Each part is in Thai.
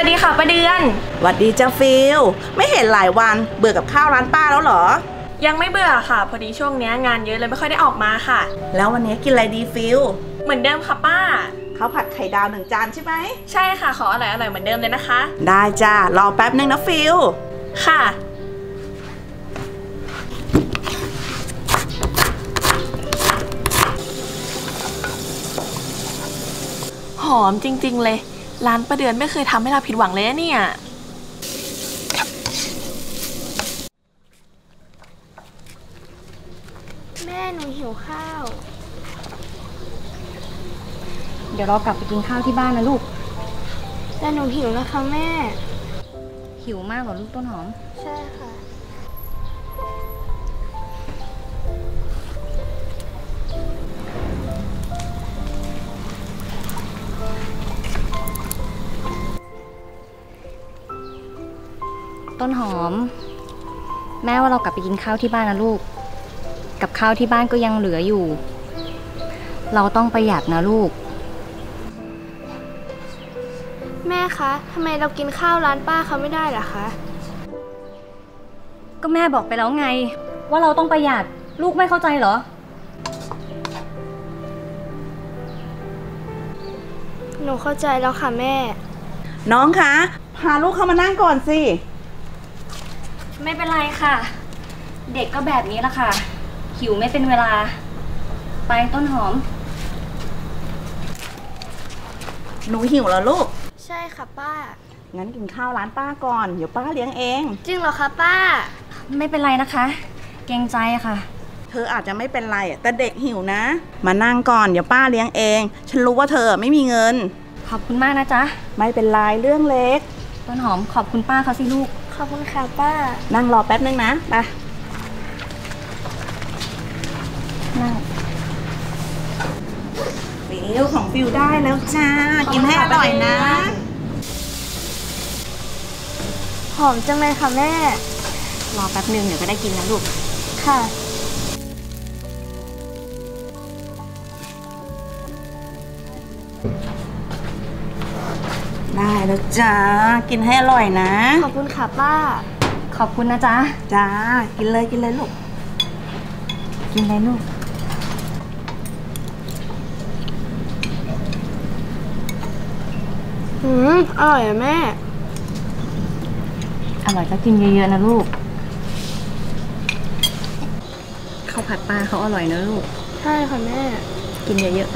วัสดีค่ะป้าเดือนหวัดดีจ้าฟิลไม่เห็นหลายวันเบื่อกับข้าวร้านป้าแล้วเหรอยังไม่เบื่อค่ะพอดีช่วงนี้งานเยอะเลยไม่ค่อยได้ออกมาค่ะแล้ววันนี้กินอะไรดีฟิลเหมือนเดิมค่ะป้าข้าวผัดไข่ดาว1 จานใช่ไหมใช่ค่ะขออร่อยเหมือนเดิมเลยนะคะได้จ้ารอแป๊บนึงนะฟิลค่ะหอมจริงๆเลยร้านป้าเดือนไม่เคยทำให้เราผิดหวังเลยนะเนี่ยแม่หนูหิวข้าวเดี๋ยวเรากลับไปกินข้าวที่บ้านนะลูกแต่หนูหิวนะคะแม่หิวมากเหรอลูกต้นหอมใช่ค่ะต้นหอมแม่ว่าเรากลับไปกินข้าวที่บ้านนะลูกกับข้าวที่บ้านก็ยังเหลืออยู่เราต้องประหยัดนะลูกแม่คะทำไมเรากินข้าวร้านป้าเขาไม่ได้ล่ะคะก็แม่บอกไปแล้วไงว่าเราต้องประหยัดลูกไม่เข้าใจเหรอหนูเข้าใจแล้วค่ะแม่น้องคะพาลูกเข้ามานั่งก่อนสิไม่เป็นไรค่ะเด็กก็แบบนี้ละค่ะหิวไม่เป็นเวลาไปต้นหอมหนูหิวแล้วลูกใช่ค่ะป้างั้นกินข้าวร้านป้าก่อนเดี๋ยวป้าเลี้ยงเองจริงเหรอคะป้าไม่เป็นไรนะคะเกรงใจค่ะเธออาจจะไม่เป็นไรแต่เด็กหิวนะมานั่งก่อนเดี๋ยวป้าเลี้ยงเองฉันรู้ว่าเธอไม่มีเงินขอบคุณมากนะจ๊ะไม่เป็นไรเรื่องเล็กต้นหอมขอบคุณป้าเขาสิลูกขอบคุณค่ะป้านั่งรอแป๊บนึงนะไปนั่งฟิลของฟิลได้แล้วจ้ากินให้อร่อยนะหอมจังเลยค่ะแม่รอแป๊บนึงเดี๋ยวก็ได้กินแล้วลูกค่ะได้แล้วจ้ากินให้อร่อยนะขอบคุณค่ะป้าขอบคุณนะจ๊ะจ้ากินเลยลูกกินเลยลูกอร่อยอะแม่อร่อยก็กินเยอะๆนะลูกข้าวผัดปลาเขาอร่อยนะลูกใช่ค่ะแม่กินเยอะๆ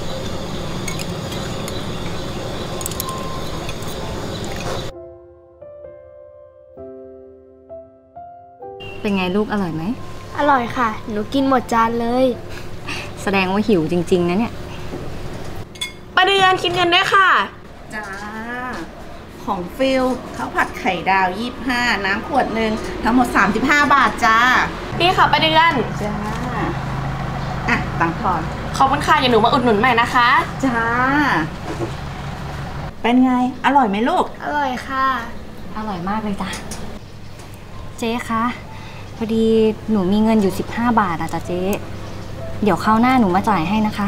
เป็นไงลูกอร่อยไหมอร่อยค่ะหนูกินหมดจานเลยแสดงว่าหิวจริงๆนะเนี่ยป้าเดือนคิดเงินด้วยค่ะจ้าของฟิลข้าวผัดไข่ดาว25น้ำขวดหนึ่งทั้งหมด35 บาทจ้านี่ค่ะป้าเดือนจ้าอ่ะตังค์ทอนขอบคุณค่ะอย่าหนูมาอุดหนุนใหม่นะคะจ้าเป็นไงอร่อยไหมลูกอร่อยค่ะอร่อยมากเลยจ้ะเจ๊คะพอดีหนูมีเงินอยู่15 บาทอะจ้ะเจ๊เดี๋ยวคราวหน้าหนูมาจ่ายให้นะคะ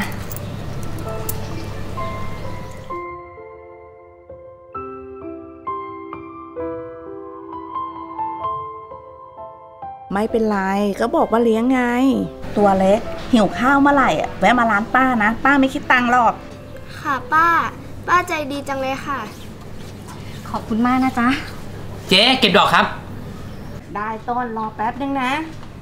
ไม่เป็นไรก็บอกว่าเลี้ยงไงตัวเล็กหิวข้าวเมื่อไหร่แวะมาร้านป้านะป้าไม่คิดตังค์หรอกค่ะป้าใจดีจังเลยค่ะขอบคุณมากนะจ๊ะเจ๊เก็บดอกครับได้ต้นรอแป๊บนึงนะ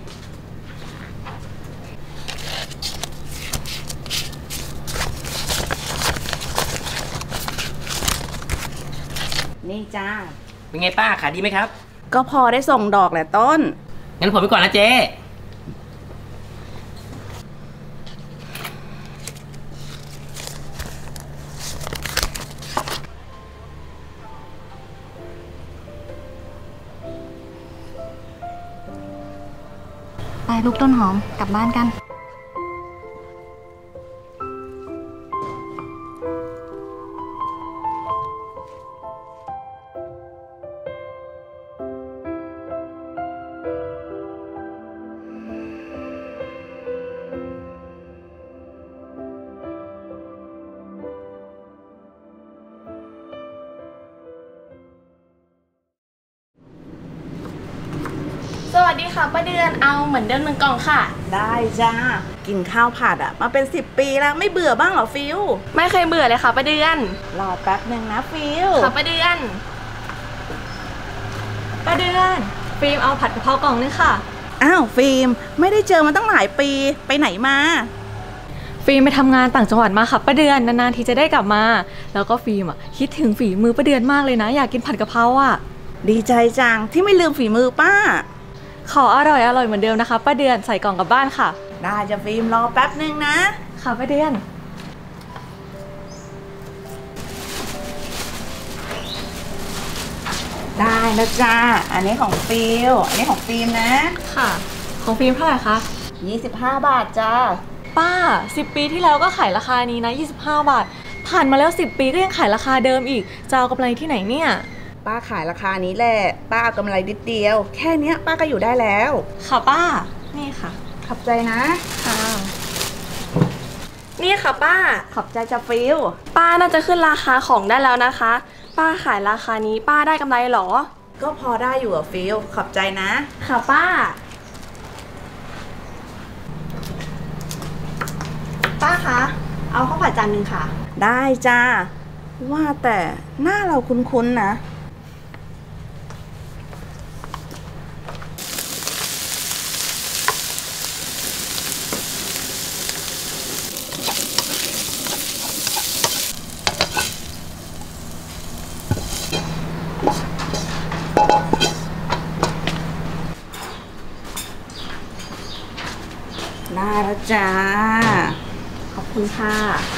นี่จ้าเป็นไงป้าขายดีไหมครับก็พอได้ส่งดอกแหละต้นงั้นผมไปก่อนนะเจ๊ไปลูกต้นหอมกลับบ้านกันสวัสดีค่ะป้าเดือนเอาเหมือนเดิม1 กล่องค่ะได้จ้ากินข้าวผัดอะมาเป็น10 ปีแล้วไม่เบื่อบ้างเหรอฟิลไม่เคยเบื่อเลยค่ะป้าเดือนรอแป๊บหนึ่งนะฟิลค่ะป้าเดือนป้าเดือนฟิล์มเอาผัดกะเพรากล่องนึงค่ะอ้าวฟิล์มไม่ได้เจอมาตั้งหลายปีไปไหนมาฟิล์มไปทำงานต่างจังหวัดมาค่ะป้าเดือนนานๆทีจะได้กลับมา แล้วก็ฟิล์มอ่ะคิดถึงฝีมือป้าเดือนมากเลยนะอยากกินผัดกะเพราอ่ะดีใจจังที่ไม่ลืมฝีมือป้าขออร่อยเหมือนเดิมนะคะป้าเดือนใส่กล่องกลับบ้านค่ะได้จ้ะฟิล์มรอแป๊บหนึ่งนะค่ะป้าเดือนได้แล้วจ้าอันนี้ของฟิลอันนี้ของฟิล์มนะค่ะ ของฟิล์มเท่าไหร่คะ 25 บาทจ้าป้า10 ปีที่แล้วก็ขายราคานี้นะ25 บาทผ่านมาแล้ว10 ปีก็ยังขายราคาเดิมอีกจะเอากำไรที่ไหนเนี่ยป้าขายราคานี้แหละป้าเอากำไรนิดเดียว แค่เนี้ยป้าก็อยู่ได้แล้วค่ะป้านี่ค่ะขอบใจนะค่ะนี่ค่ะป้าขอบใจจ้ะฟิลป้าน่าจะขึ้นราคาของได้แล้วนะคะ ป้าขายราคานี้ป้าได้กำไรเหรอก็พอได้อยู่อะฟิลขอบใจนะค่ะป้า ป้าคะเอาข้าวผัดจานนึงค่ะได้จ้าว่าแต่หน้าเราคุ้นๆนะ ได้แล้วจ้าขอบคุณค่ะ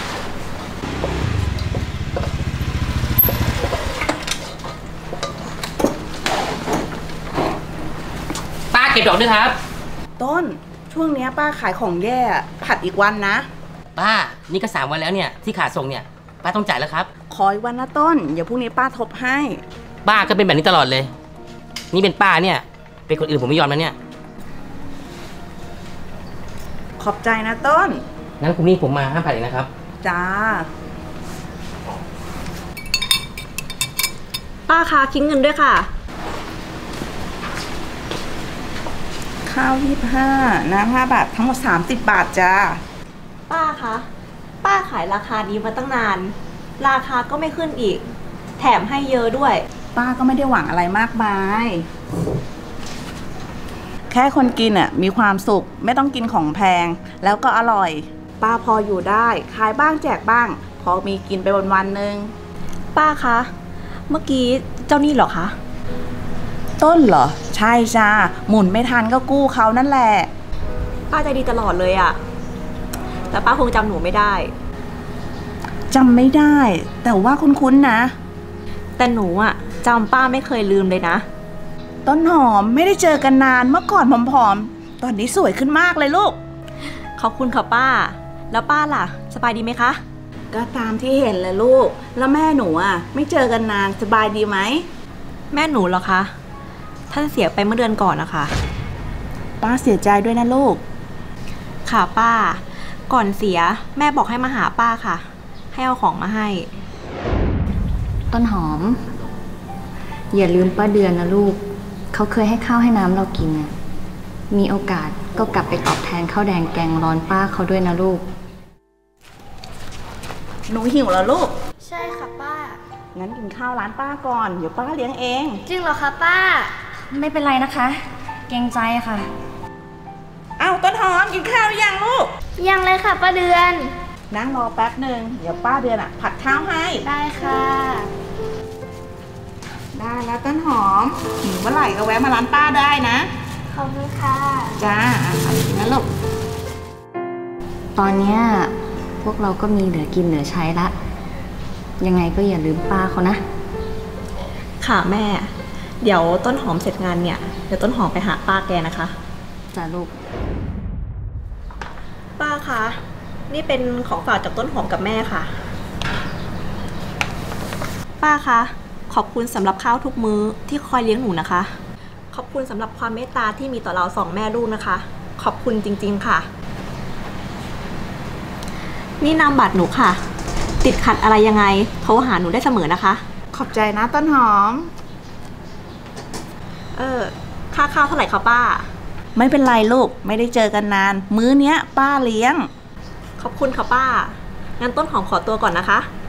ป้าเก็บดอกด้วยครับต้นช่วงเนี้ยป้าขายของแย่ผัดอีกวันนะป้านี่ก็3 วันแล้วเนี่ยที่ขาดส่งเนี่ยป้าต้องจ่ายแล้วครับขออีกวันนะต้นเดี๋ยวพรุ่งนี้ป้าทบให้ป้าก็เป็นแบบนี้ตลอดเลย นี่เป็นป้าเนี่ยเป็นคนอื่นผมไม่ยอมนะเนี่ยขอบใจนะต้นงั้นพรุ่งนี้ผมมาห้ามผัดอีกนะครับจ้าป้าคะคิดเงินด้วยค่ะข้าว25น้ำ5 บาททั้งหมด30 บาทจ้าป้าคะ ป้าขายราคานี้มาตั้งนาน ราคาก็ไม่ขึ้นอีก แถมให้เยอะด้วยป้าก็ไม่ได้หวังอะไรมากมาย แค่คนกินอ่ะมีความสุขไม่ต้องกินของแพง แล้วก็อร่อย ป้าพออยู่ได้ขายบ้างแจกบ้าง พอมีกินไปวันๆนึงป้าคะ เมื่อกี้เจ้านี่เหรอคะต้นเหรอ ใช่จ้าหมุนไม่ทันก็กู้เขานั่นแหละป้าใจดีตลอดเลยอะแต่ป้าคงจำหนูไม่ได้จำไม่ได้ แต่ว่าคุ้นๆนะแต่หนูอะจำป้าไม่เคยลืมเลยนะต้นหอมไม่ได้เจอกันนานเมื่อก่อนผอมๆ ตอนนี้สวยขึ้นมากเลยลูกขอบคุณค่ะป้า แล้วป้าล่ะ สบายดีไหมคะก็ตามที่เห็นเลยลูก แล้วแม่หนูอ่ะไม่เจอกันนานสบายดีไหมแม่หนูเหรอคะ ท่านเสียไปเมื่อเดือนก่อนนะคะป้าเสียใจด้วยนะลูกค่ะป้า ก่อนเสียแม่บอกให้มาหาป้าค่ะ ให้เอาของมาให้ต้นหอม อย่าลืมป้าเดือนนะลูก เขาเคยให้ข้าวให้น้ำเรากินน่ะมีโอกาสก็กลับไปตอบแทนข้าวแดงแกงร้อนป้าเขาด้วยนะลูกหนูหิวแล้วลูกใช่ค่ะป้างั้นกินข้าวร้านป้าก่อน เดี๋ยวป้าเลี้ยงเองจริงเหรอคะป้าไม่เป็นไรนะคะ เกรงใจค่ะอ้าวต้นหอมกินข้าวหรือยังลูกยังเลยค่ะป้าเดือนนั่งรอแป๊บหนึ่งเดี๋ยวป้าเดือนอ่ะผัดข้าวให้ได้ค่ะได้แล้วต้นหอมหิวเมื่อไหร่ก็แวะมาร้านป้าได้นะขอบคุณค่ะจ้าเอากินนะลูกตอนเนี้ยพวกเราก็มีเหลือกินเหลือใช้ละ ยังไงก็อย่าลืมป้าเขานะค่ะแม่ เดี๋ยวต้นหอมเสร็จงานเนี่ย เดี๋ยวต้นหอมไปหาป้าแกนะคะจ้าลูกป้าคะ นี่เป็นของฝากจากต้นหอมกับแม่ค่ะ ป้าคะ ขอบคุณสำหรับข้าวทุกมื้อที่คอยเลี้ยงหนูนะคะ ขอบคุณสำหรับความเมตตาที่มีต่อเรา2 แม่ลูกนะคะ ขอบคุณจริงๆค่ะ นี่นามบัตรหนูค่ะ ติดขัดอะไรยังไงโทรหาหนูได้เสมอนะคะขอบใจนะต้นหอมเออค่าข้าวเท่าไหร่คะป้าไม่เป็นไรลูก ไม่ได้เจอกันนาน มื้อเนี้ยป้าเลี้ยงขอบคุณค่ะป้า งั้นต้นหอมขอตัวก่อนนะคะ